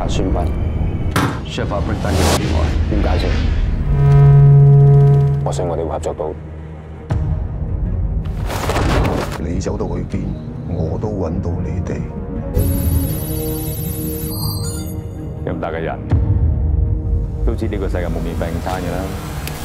孫斌 Chef Brick 單要我點開？ 點解釋？我想我哋會合作到。 你走到去邊，我都揾到你哋。 咁大嘅人都知呢個世界冇免費午餐嘅啦。